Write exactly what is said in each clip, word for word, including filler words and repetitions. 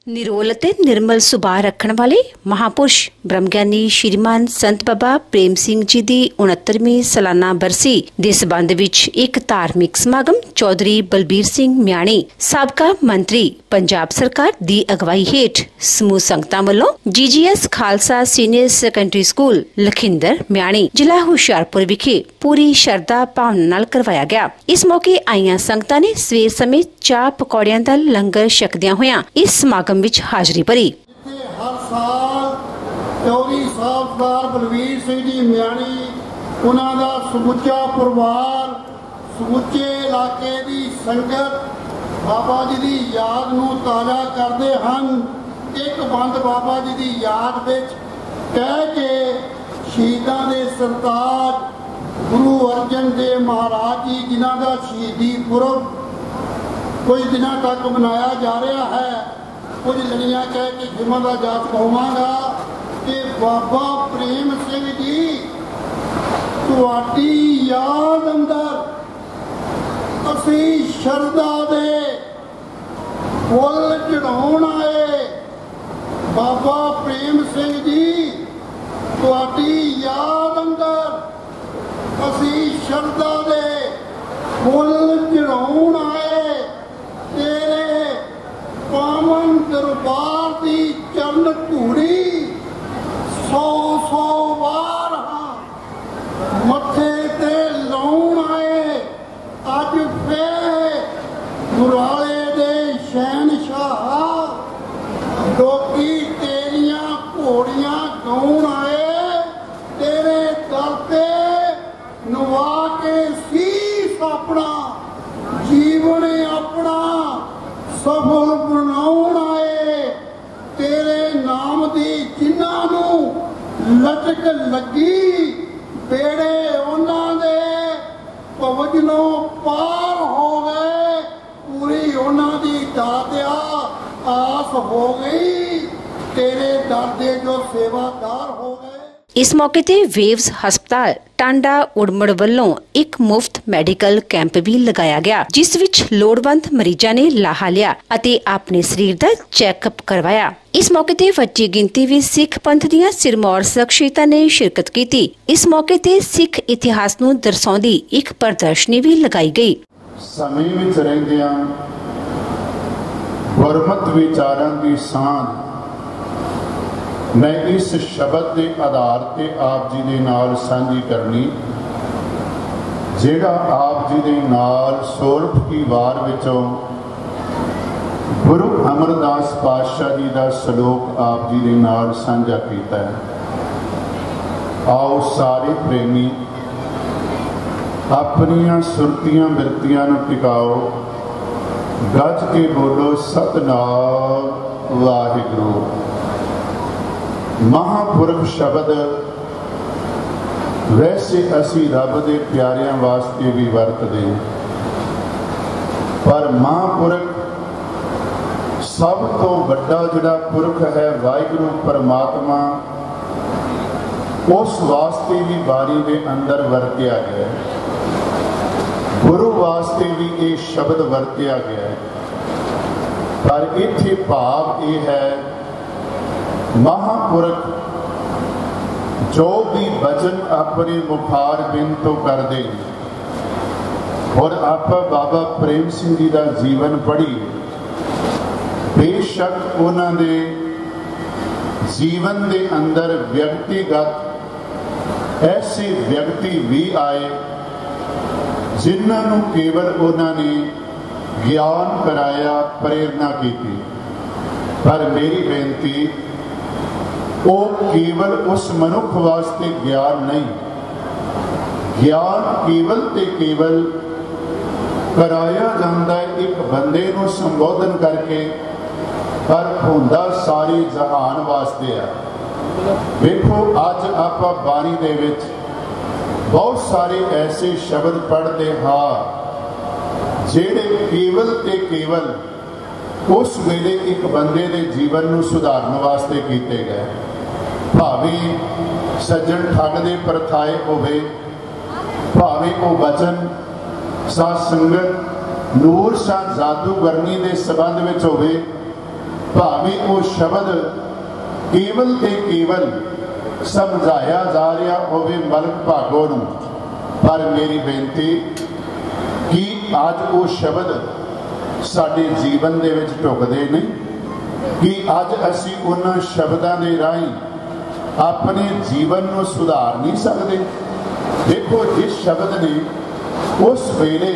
निरोल ते निर्मल सुभाव रखण वाले महापुरुष ब्रह्मगियानी श्रीमान संत बाबा प्रेम सिंह जी की उनहत्तरवीं सालाना बरसी के संबंध विच एक धार्मिक समागम चौधरी बलबीर सिंह म्याणी साबका मंत्री पंजाब सरकार की अगवाई हेठ समूह संगतां वल्लों G G S Khalsa senior secondary school Lakhinder Myani जिला हुशियारपुर विखे पूरी शरदा भावना नाल करवाया गया। इस मौके आईयां संगतां ने सवेर समय चाह पकौड़ियां दा लंगर छकदियां होइयां इस समागम विच हाजरी भरी। हर साल चौधरी साहब सरदार बलबीर सिंह जी म्याणी उन्हां दा समुचा परिवार समुचे इलाके की संगत बाबा जी की याद नूं ताज़ा करते हैं। एक बंद बाबा जी की याद विच कह के शहीदां दे सरताज गुरु अर्जन देव महाराज जी जिन्हां दा शहीदी पुरब कुछ दिनों तक मनाया जा रहा है। कुछ लड़ियां कह के जिम्मा का जाप कहवांगा कि बाबा प्रेम सिंह जी तुहाडी याद अंदर असी शरदा दे फुल चढ़ाउण आए। बाबा प्रेम सिंह जी तुहाडी याद अंदर असी शरदा दे फुल चढ़ाउण आए। तेरे पावन दरबार की चरण धूड़ी सौ सौ वार हाँ मथे ते लाउण आए। अज फिर मुराले दे शहनशाह लोकी तेरियां घोड़ियां गाउण आए। तेरे दर ते नवा के शीश अपना जीवन अपना सफल बनाउण आए। तेरे नाम दी जिन्हां नूं लचक लगी बेड़े उन्हां दे भवजनों पार हो गए। पूरी उन्हां दी दातिया आस हो गई। तेरे दर दे जो सेवादार हो गए। इस मौके ते वेव्स हस्पताल टांडा उड़मड़ वल्लों एक मुफ्त मैडिकल कैंप भी लगाया गया जिस विच लोड़वंद मरीजां ने लाहा लिया अते अपने शरीर दा चैकअप करवाया। इस मौके ते वड्डी गिनती विच सिख पंथ दीआं सिरमौर शख्सियतां ने शिरकत की। इस मौके ते सिख इतिहास नूं दर्शाउंदी एक प्रदर्शनी भी लगाई गई। समय विच रहिंदिआं गुरमत विचारां दी सांझ मैं इस शब्द के आधार ते आप जी दे नाल सांझी करनी जेड़ा आप जी दे नाल सोलह की वार विचों गुरु अमरदास पातशाह जी का सलोक आप जी दे नाल सांझा कीता है। आओ सारे प्रेमी अपनियां सुरतियां बिरतियां नूं टिकाओ गज के बोलो सतनाम वाहिगुरू। महापुरख शब्द वैसे असी रब दे प्यारियां वास्ते भी वरतदे पर महापुरख सब तो वड्डा जिहड़ा पुरख है वाहिगुरू परमात्मा उस वास्ते भी बारी दे अंदर वरतिया गया है। गुरु वास्ते भी ये शब्द वरतिया गया है पर इत्थे भाव ये है महापुरख जो भी वचन अपने मुखार बिन तो कर दे और आप बाबा प्रेम सिंह जी का जीवन पढ़ी बेशक उन्होंने जीवन के अंदर व्यक्तिगत ऐसे व्यक्ति भी आए जिन्होंने केवल उन्होंने ज्ञान कराया प्रेरणा की थी। पर मेरी बेनती वो केवल उस मनुख वास्ते ज्ञान नहीं ज्ञान केवल ते केवल कराया जाता है एक बंदे को संबोधन करके पर होंदा सारे जहान वास्ते है। देखो अज आप बाणी दे विच बहुत सारे ऐसे शब्द पढ़ते हाँ जेड़े केवल ते केवल उस वेले एक बंदे के जीवन को सुधारने वास्ते किए गए। भावे सज्जन ठग दे परथाए होवे भावे वो वचन साध संगत नूर शाह जादूगरनी के संबंध में होवे भावें वो शब्द केवल ते केवल समझाया जा रहा होवे मलक भागो नूं, पर मेरी बेनती कि अज वो शब्द साडे जीवन दे विच ढुकदे नहीं कि अज असीं उन्हां शब्दां दे राहीं अपने जीवन नूं सुधार नहीं सकते। देखो, जिस शब्द ने उस वेले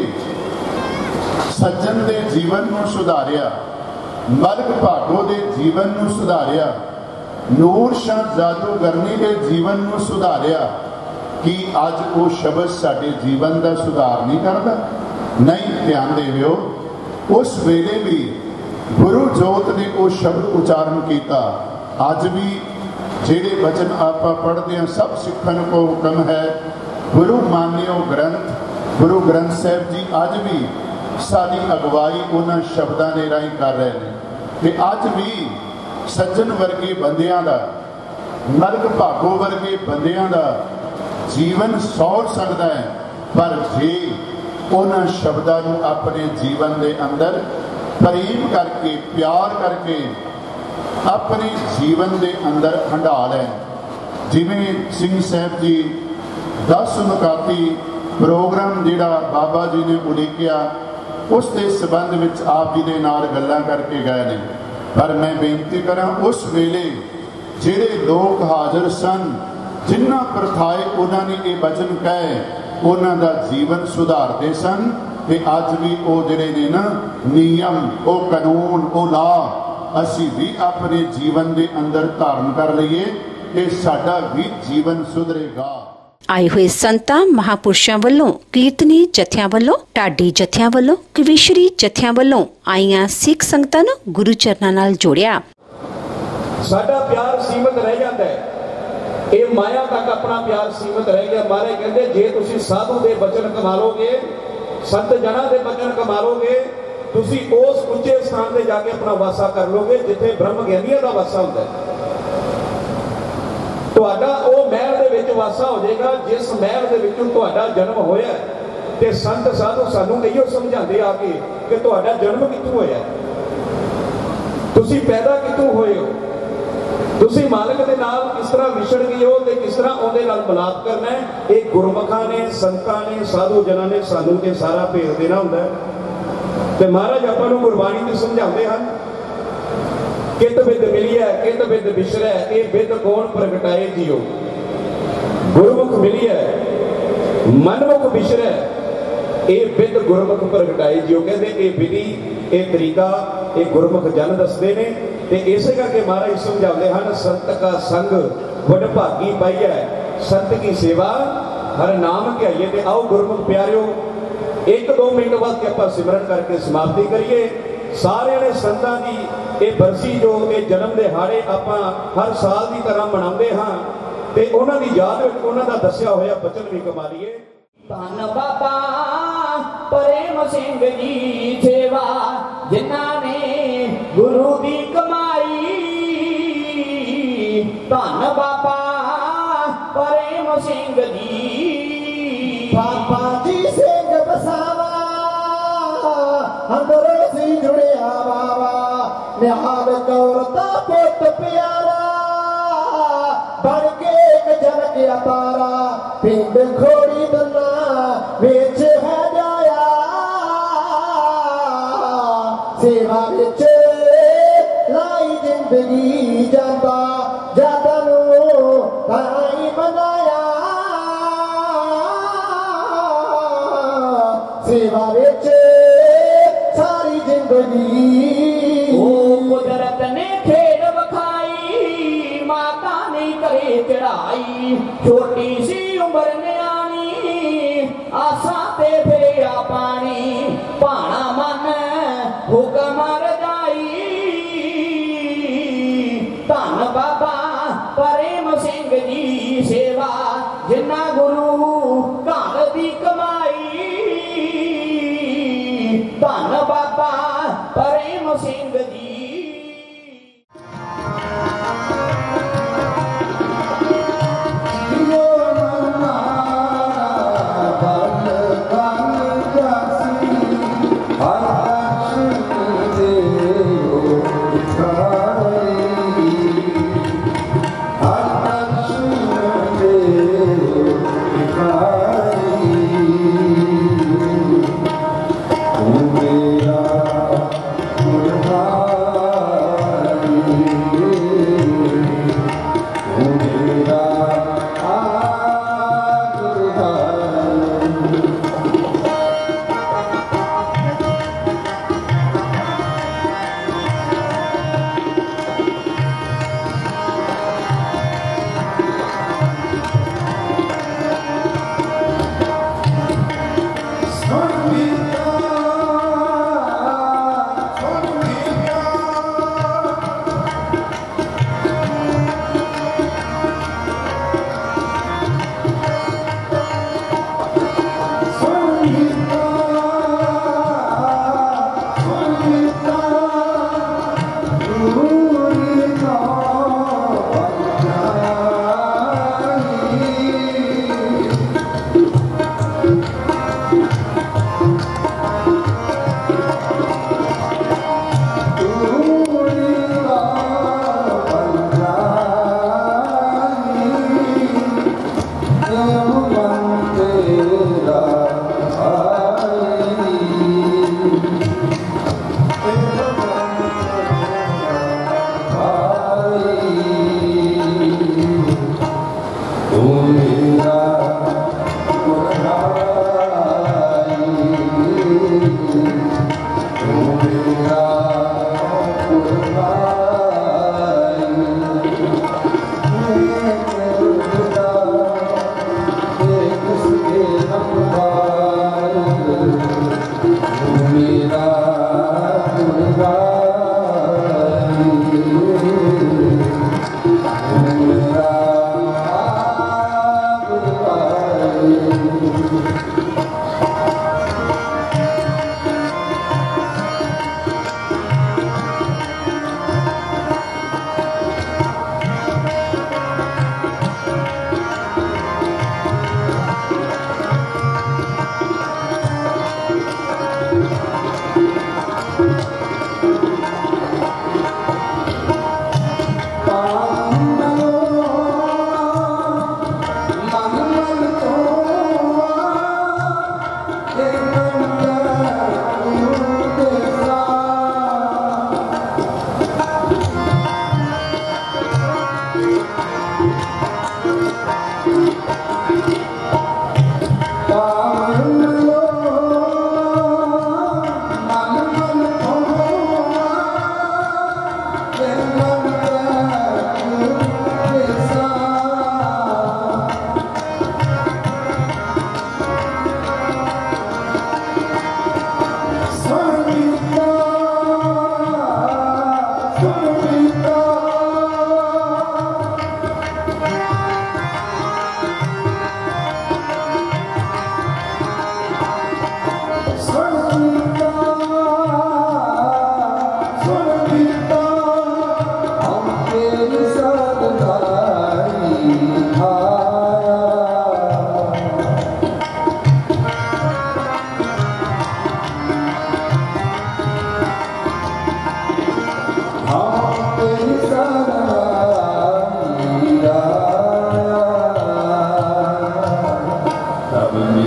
सज्जन दे जीवन नूं सुधारिया, मलक भागो दे जीवन नूं सुधारिया, नूर शाह जादूगरनी दे जीवन नूं सुधारिया, कि अज वो शब्द साडे जीवन का सुधार नहीं करता? नहीं। ध्यान देविओ, उस वेले भी गुरु जोत ने वो शब्द उच्चारण किया। अज भी जेड़े वचन आप पढ़ते हैं सब सिखन को हुक्म है, गुरु मान्यो ग्रंथ, गुरु ग्रंथ साहब जी अज भी सारी अगवाई उन्होंने शब्दों के राही कर रहे हैं। ते अज भी सज्जन वर्गे बंदियां दा, मलक भागो वर्गे बंदियां दा जीवन सौर सकता है, पर जे उन्होंने शब्दों को अपने जीवन के अंदर प्रेम करके, प्यार करके अपने जीवन के अंदर हंडा लें। जिमें सिंह साहब जी दस मुकाती प्रोग्राम जिहड़ा बाबा जी ने उलीकिया, उसके संबंध में आप जी के नाल गल्लां करके गए ने। पर मैं बेनती करा, उस वेले जिहड़े लोग हाजिर सन, जिन्हां प्रथाए उन्होंने ये वचन कहे, उन्हां दा जीवन सुधारते सन। ते अज भी वो जिहड़े ने ना नियम, वो कानून, वो ला असी भी अपने जीवन के अंदर धारण कर लीए, ये साडा भी जीवन सुधरेगा। आए हुए संतां महापुरुषों वालों, कीर्तनी जत्थियां वालों, ढाडी जत्थियां वालों, कविशरी जत्थियां वालों आईयां सिख संगतां नूं गुरु चरनां नाल जोड़िया। साडा प्यार सीमित रह जाता है, ये माया तक अपना प्यार सीमित रह गया। मारे कहते जे तुसीं साधु दे वचन कमा लोगे, संत जनां दे वचन कमा लोगे, तुसी उस उच्चे स्थान से जाके अपना वासा कर लोगे जिथे ब्रह्म ज्ञानियों का वासा होता है। तुहाडा वो महल दे विच वासा हो जाएगा जिस महल दे विचों तुहाडा जन्म होया। ते संत साधु सानू इहो समझाते आके कि तुहाडा जन्म कित्थों होया, तुसी पैदा कित्थों होए हो, तुसी मालिक दे नाल किस तरह विछड़ गए हो ते किस तरह उहदे नाल मिलाप करना है। ये गुरमुखां ने, संतां ने, साधु जनां ने सानू ते सारा भेद देना हुंदा है। ते महाराज आपां नूं गुरबाणी ते समझाते हैं, कित बिद मिलिया कित बिद विछड़ै, ये बिद कौन प्रगटाए जियो। गुरमुख मिलिया मनमुख विछड़ै, ये बिद गुरमुख प्रगटाए जियो। कहते ये विधि, ये तरीका ये गुरमुख जन दसदे ने। ते इसे करके महाराज समझाते हैं, संत का संग बड़ भागी पाइया, संत की सेवा हर नाम के आइए। ते आओ गुरमुख प्यारिओ, एक दो मिनट बाद के आप सिमरन करके समाप्ति करिए। सारे ने संतां दी ये बरसी जो ये जन्म दिहाड़े आप हर साल की तरह मनाते हाँ, ते उन्हां दी याद विच उन्हां दा दस्सिया होया बचन भी कमा लीए। धन बाबा प्रेम सिंह जी सेवा जिन्हां ने गुरु दी कमाई। धन बाबा प्रेम सिंह जी, बाबा जी सिंह बसावा अंदरों से जुड़िया बाबा, निहाल कौर दा पुत प्यारा बन के एक जनक अतारा। पिंड खोड़ी दना विच है जाया, सेवा विच लाई जिंदगी जांदा, जादा नूं ताई बनाया। सेवा विच सारी जिंदगी, कुदरत ने खेल वखाई, माता ने करे चढ़ाई। छोटी सी उम्र न्याणी, आसा ते फेरिया पानी। भाणा मन हुक्म रजाई। धन बाबा प्रेम सिंह जी सेवा जिन्ना गुरु घर दी कमाई। धन बाबा प्रेम सिंह जी। Ah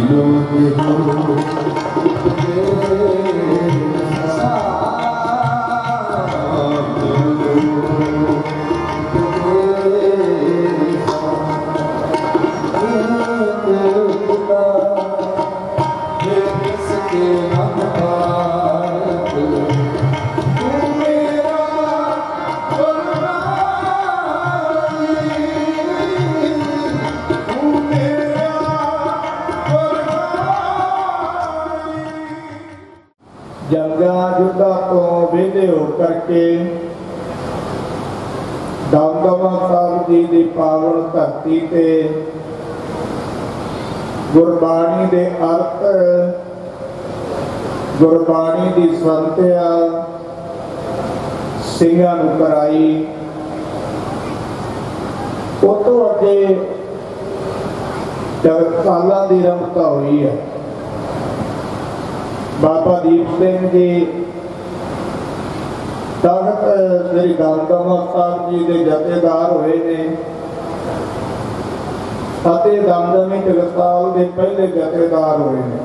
जंगा युद्धा तो वेले होकर के दमदमा साहब जी की पावन धरती ते गुरबाणी दे अर्थ गुरबाणी की संत्या सिंघां नूं कराई। उस तो अगे जगतपालां की रमता हुई है। बाबा दीप सिंह जी तख्त श्री दमदमा साहब जी के जथेदार हुए ने अते दमदमी जगतपाल के पहले जथेदार हुए ने।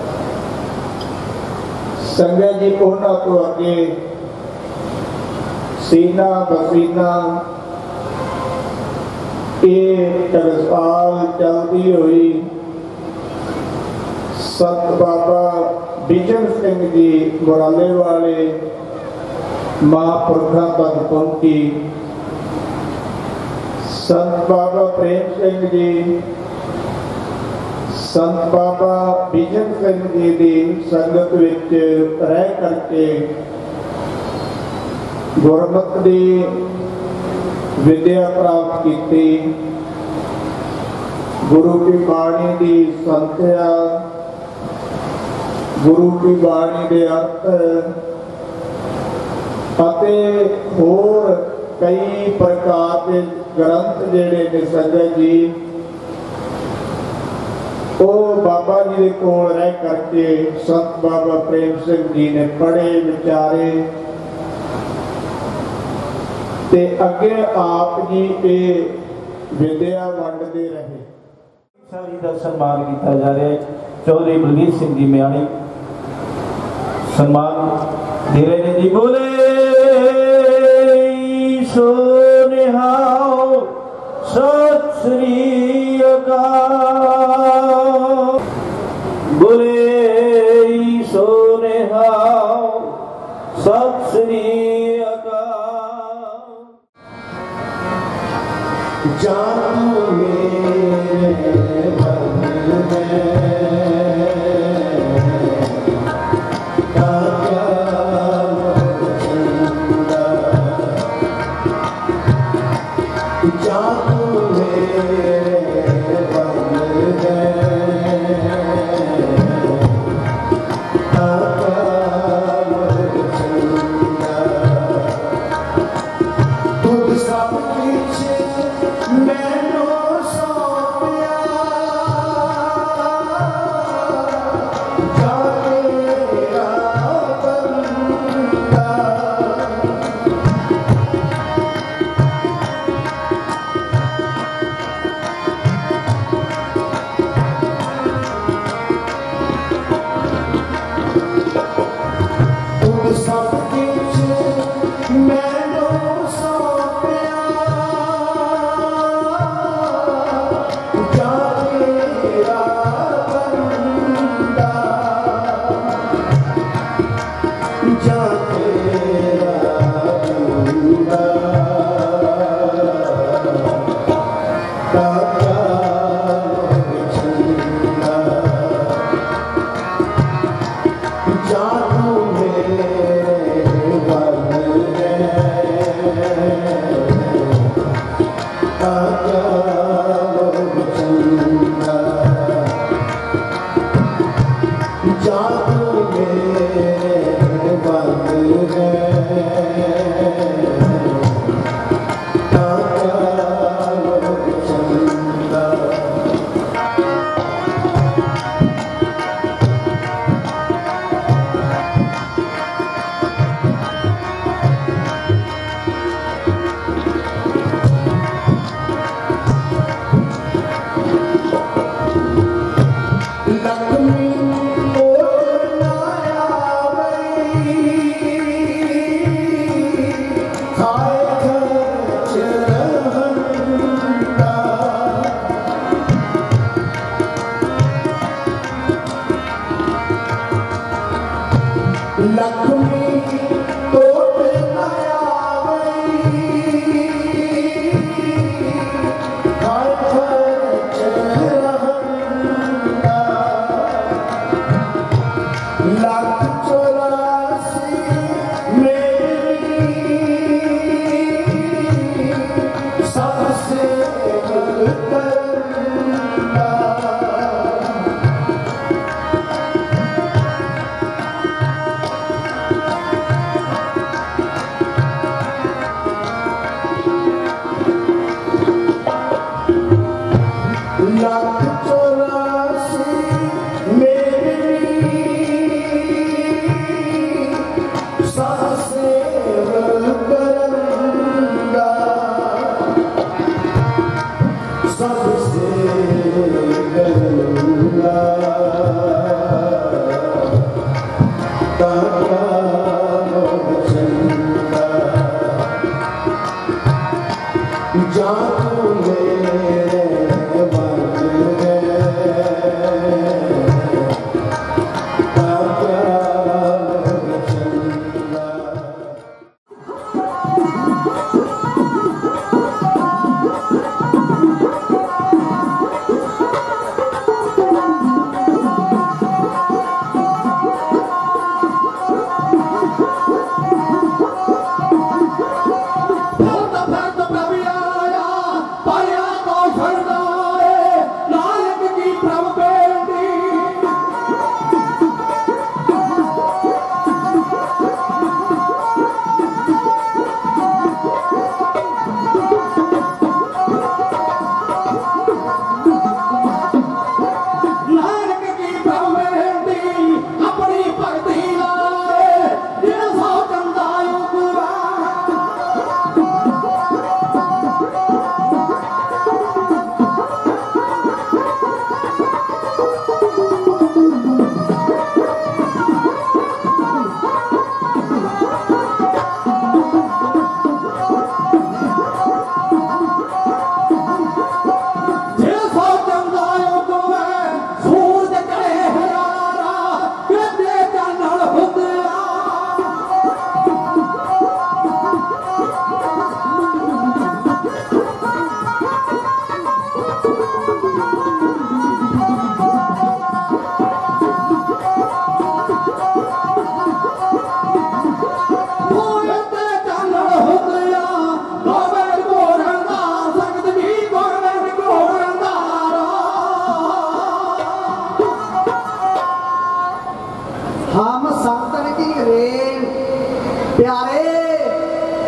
संगत जी उन्हां तो अगे सीना बसीना ये जगतपाल चलती हुई संत बाबा बिजन सिंह जी मुराले वाले महापुरखा तक पहुंची। संत बाबा प्रेम सिंह जी संत बाबा बिजन सिंह जी की संगत विच रह करके गुरमत की विद्या प्राप्त की। गुरु की बाणी की संत्या गुरु की बाणी के अर्थ अते होर कई प्रकार के ग्रंथ जेड़े ने संगत जी वो बाबा जी के कोल रह करके संत बाबा प्रेम सिंह जी ने पढ़े विचारे ते अगे आप जी ये विद्या वंडते रहे। सारी का सम्मान किया जा रहा है। चौधरी बलवीर सिंह जी म्याणी सम्मान दे रहे हैं जी। बोले सो निहाओ सत श्री अकाल। बोले सो निहाओ सत श्री अकाल। जानो मेरे मन में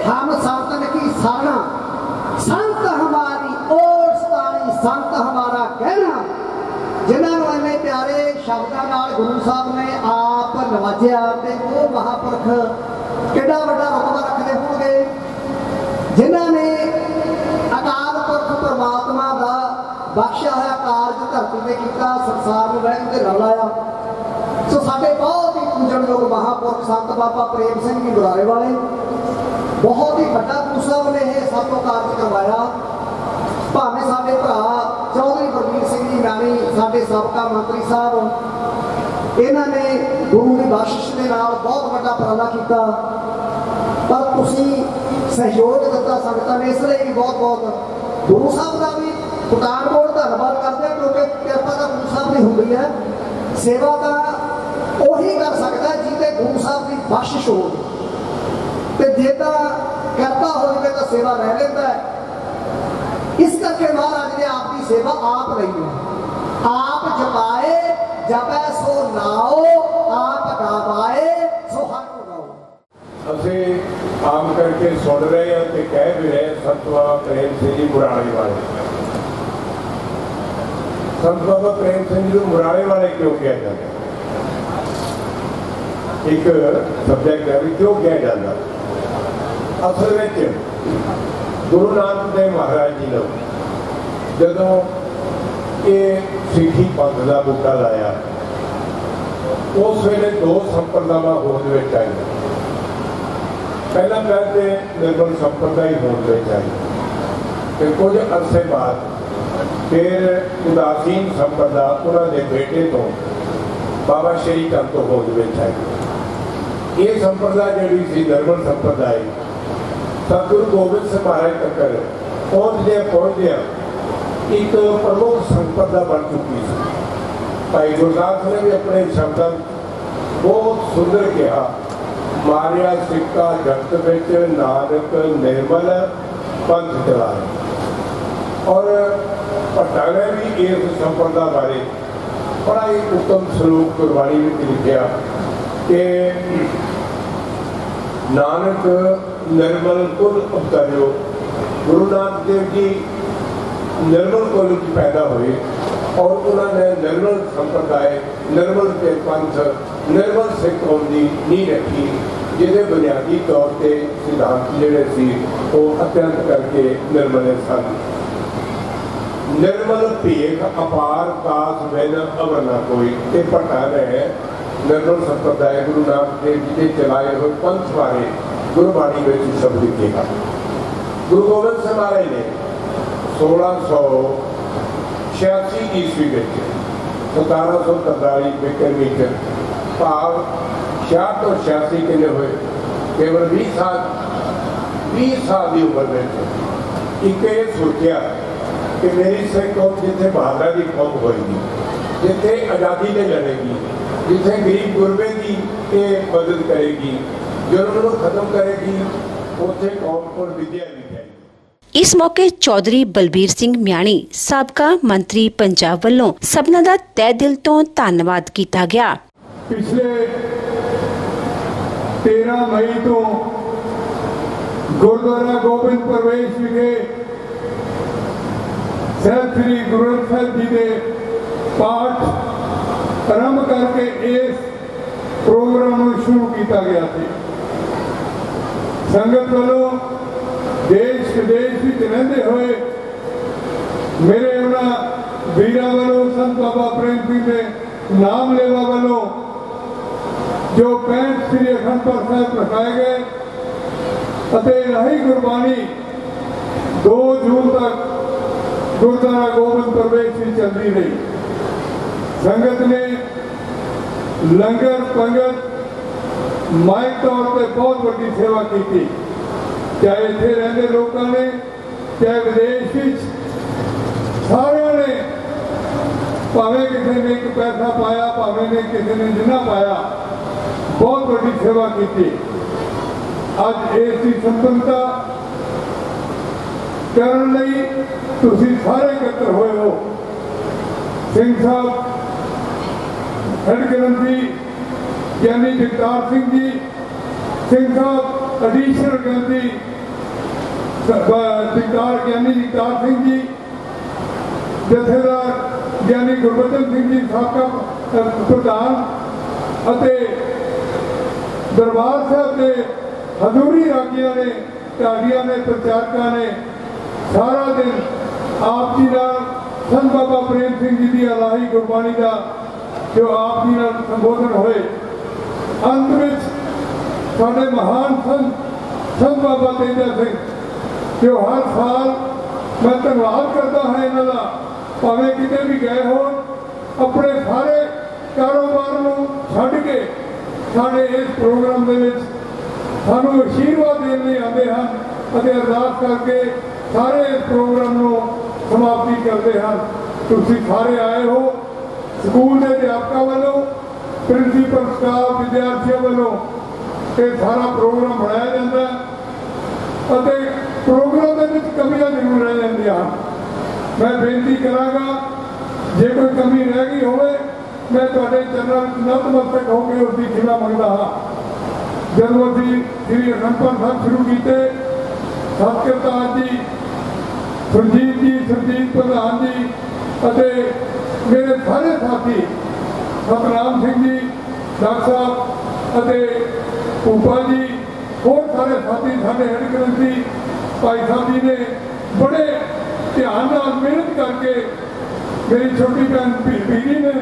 हम संतन की शरणा, संत हमारी ओर सताई, संत हमारा कहना, जिन्होंने इन्ने प्यारे शब्दों नाल गुरु साहब ने आप नवाजिया ते वो महापुरख कितना बड़ा रुतबा रखते होंगे जिन्होंने अकाल पुरख परमात्मा का बख्शा है कारज धरती में किया, संसार में रहने से लाया। सो साडे बहुत ही पूजनयोग महापुरख संत बाबा प्रेम सिंह जी बुरारे वाले बहुत ही बड़ा गुरु साहब ने यह सब तो कारज करवाया। भावें साडे भरा चौधरी बलबीर सिंह जी नानी साडे साबका मंत्री साहब इन्होंने गुरु की बख्शिश के नाल बहुत बड़ा उपराला किया, पर तुसी सहयोग दिता संगतां ने, इसलिए भी बहुत बहुत गुरु साहब का भी पठानकोट धन्यवाद करते हैं, क्योंकि कृपा तो गुरु साहब की होंगी है, सेवा का उही कर सकता है जिसे गुरु साहब की बख्शिश हो, जेता करता हो तो सेवा रह लेता है। इस करके महाराज ने आपकी सेवा आप रही है, आप जपाए जपै सो नाओ, आप गावाए सो हर को गाओ। असीं आम करके सुन रहे हैं तो कह भी रहे संत बाबा प्रेम सिंह जी मुराले वाले। संत बाबा प्रेम सिंह जी मुराले वाले क्यों कहा जाता है? एक सब्जेक्ट है भी क्यों कहा जाता है? असल में गुरु नानक देव महाराज जी ने जदों ये सिੱਖੀ पंथ का बूटा लाया उस वेले दो संप्रदावां होंद विच आई। पहला कहते निर्मल संप्रदाय होंद विच आई ते कुछ अरसे बाद फिर उदासीन संप्रदाय उन्होंने बेटे तो बाबा श्री चंद तो होंद विच आई। ये संप्रदाय जिहड़ी सी निर्मल संप्रदाय सतगुरु गोबिंद सिंह महाराज तक पहुँचदे पहुँचदे एक प्रमुख संप्रदा बन चुकी थी। भाई गुरदास ने भी अपने शब्दों बहुत सुंदर कहा, मारिया सिक्का जगत विच नानक निर्मल पंथ चलाए। और भट्टा ने भी इस संप्रदा बारे बड़ा ही उत्तम श्लोक गुरबाणी में लिखा कि नानक निर्मल कुल अवतरियो। गुरु नानक देव जी निर्मल कुल की पैदा हुए और उन्होंने निर्मल संप्रदाय, निर्मल के पंथ, निर्मल सिख कौम की नींह रखी, जिसे बुनियादी तौर पर सिद्धांत जोड़े सी वो अत्यंत करके निर्मल सन। निर्मल भेख अपार कास बिन अवर न कोई, ये भट्टा ने निर्मल संप्रदाय गुरु नानक देव जी के चलाए हुए पंथ बारे गुरबाणी में शब्द लिखेगा। गुरु गोबिंद सिंह महाराज ने सोलह सौ छियासी ईस्वी में सतारह सौ तरताली बिक्रमी भाव छियाठ और छियासी किन्ने हुए केवल भी साल भी साल की उम्र में एक ये सोचा कि मेरी सिख कौम जिथे बहादुर की कौम होगी, जिथे आज़ादी ने लड़ेगी, जिथे गरीब गुरबे की मदद करेगी, जुर्म को खत्म करेगी, उसे कौम को विद्या भी जाएगी। इस मौके चौधरी बलबीर सिंह म्याणी साबका मंत्री पंजाब वालों सबना दा तय दिल तो धन्नवाद किया गया। पिछले तेरह मई तो गुरुद्वारा गोबिंद प्रवेश विखे साहिब श्री गुरु ग्रंथ साहिब जी के पाठ आरंभ करके इस प्रोग्राम को शुरू किया गया था। संगत वालों देश विदेश में रहते हुए मेरे उन्होंने वीर वालों संत बाबा प्रेम सिंह के नाम लेवा वालों जो पैंठ श्री अखंड पाठ साहिब रखाए गए अते रही गुरबाणी दो जून तक गुरुद्वारा गोबिंद प्रवेश में चलती रही। संगत ने लंगर पंगत माइक तौर पर बहुत बड़ी सेवा की थी, चाहे इतने रहते लोगों ने चाहे विदेश में सारे ने भावे किसी ने एक पैसा पाया भावे ने किसी ने जिन्ना पाया बहुत बड़ी सेवा की थी। अज इसकी संपन्नता करने लई तुसीं सारे इकट्ठे हुए हो। सिंह साहब हेड ग्रंथी यानी जगतार सिंह जी, सिंह साहब एडिशनल ग्रंथी सरदार ज्ञानी जगतार सिंह जी, जथेदार ज्ञानी गुरबचन सिंह जी साबका प्रधान ਅਤੇ दरबार साहब के हजूरी रागिया ने, ढाडिया ने, प्रचारकों ने सारा दिन आप जी का संत बाबा प्रेम सिंह जी की अलाही गुरबाणी का जो आप जी का संबोधन होए। अंत में साढ़े महान संत संत बाबा तेजा सिंह जो हर साल मैं धन्यवाद करता है इन्हों का, भावें कितने भी गए हो अपने सारे कारोबार को छड्ड के साढ़े इस प्रोग्राम के सानू आशीर्वाद देने लिए आते हैं और अरदास करके सारे इस प्रोग्राम को समाप्ति करते हैं। तुसी सारे आए हो, स्कूल के अध्यापकों वालों, प्रिंसीपल स्टाफ, विद्यार्थियों वालों ये सारा प्रोग्राम बनाया जाता है और प्रोग्राम के कमियां जरूर रह जाती हैं। मैं बेनती कराँगा जे कोई कमी रह गई होवे मैं तुहाडे चरणों नतमस्तक होकर उसकी खिमा मंगता हाँ। जब अभी श्री अनंदपुर साहब शुरू किए, सतकरताज जी, सुरजीत जी, सुरजीत प्रधान जी और मेरे सारे साथी सतनाम सिंह जी, डॉक्टर साहब और भूपा जी, होर सारे साथी साढ़े हेड क्रंची भाई साहब जी ने बड़े ध्यान नाल मेहनत करके मेरी छोटी भैन बीरी ने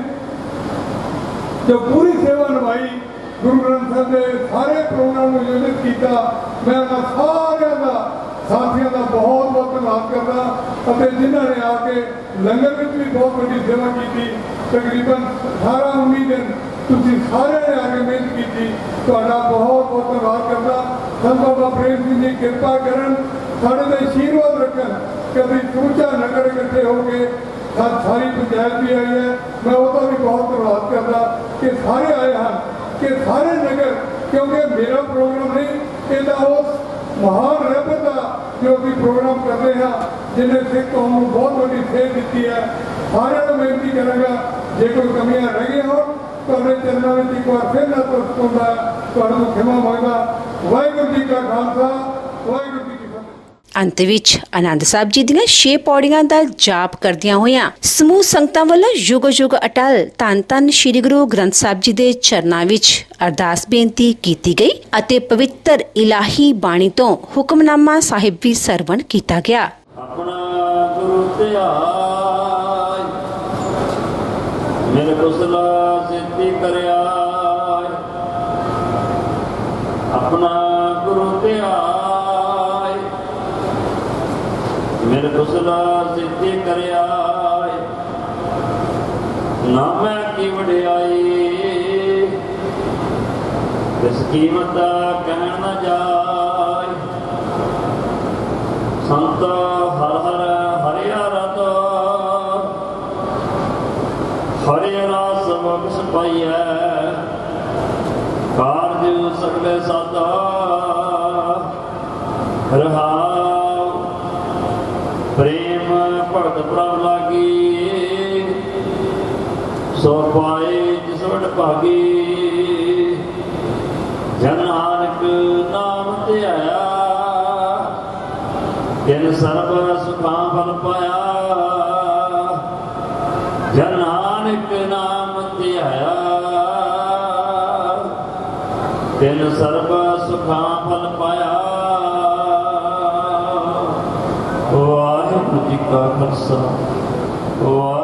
जो पूरी सेवा निभाई, गुरु ग्रंथ साहब के सारे प्रोग्राम को आयोजित किया। मैं उन्होंने सारे का साथियों का बहुत बहुत धन्यवाद करता और जिन्होंने आके लंगर में भी बहुत बड़ी सेवा की। तकरीबन अठारह उन्नीस दिन तुम सारे ने आके मेहनत की, तो बहुत बहुत धन्यवाद करता। संत बाबा प्रेम सिंह जी कृपा करन, साढ़े ते आशीर्वाद रखन कि अभी समूचा नगर इकट्ठे हो गए, सारी पंचायत भी आई है। मैं उसका भी बहुत धन्यवाद करता कि सारे आए हैं कि सारे नगर, क्योंकि मेरा प्रोग्राम नहीं ये उस महान रहबर का जो अभी प्रोग्राम करते हैं जिन्हें सिख कौम को बहुत बड़ी सेध दी है। सारे को बेनती करूँगा जे कोई कमियां रह गई हो तो अपने चरणों में एक बार फिर नतमस्तक होता तो खिमा मंगता। वाहिगुरू जी का खालसा, वाहिगुरू जी की फतेह। अंत विच आनंद साहब जी ਦੀਆਂ ਛੇ ਪੌੜੀਆਂ ਦਾ ਜਾਪ ਕਰਦਿਆਂ ਹੋਇਆਂ ਸਮੂਹ ਸੰਗਤਾਂ ਵੱਲੋਂ ਯੁਗ ਯੁਗ ਅਟਲ ਧੰਨ ਧੰਨ ਸ੍ਰੀ ਗੁਰੂ ਗ੍ਰੰਥ ਸਾਹਿਬ ਜੀ ਦੇ ਚਰਨਾਂ ਵਿੱਚ ਅਰਦਾਸ ਬੇਨਤੀ ਕੀਤੀ ਗਈ ਅਤੇ ਪਵਿੱਤਰ ਇਲਾਹੀ ਬਾਣੀ ਤੋਂ ਹੁਕਮਨਾਮਾ ਸਾਹਿਬ ਵੀ ਸਰਵਣ ਕੀਤਾ ਗਿਆ। ਆਪਣਾ ਗੁਰੂ ਧਿਆਇ ਮੇਰੇ ਕੁਸਲਾ ਸਿੱਧੀ ਕਰਿਆ, ਆਪਣਾ ਗੁਰੂ ਧਿਆਇ मेरे कुसला सिद्धि करिया, ना मैं की वडियाई इस कीमत का कहन न जाए। संत हर हर हरिया रत हरिया रस बख्श पाइया, कारज सकले सादा रहा प्रेम भगत प्रभ लागी, सो पाए जिस वड भागी। जन नानक नाम ध्याया, तिन सर्ब सुखां फल पाया। जन नानक नाम ध्याया, तिन सर्ब सुखां फल पाया। वाहिगुरू जी का खालसा।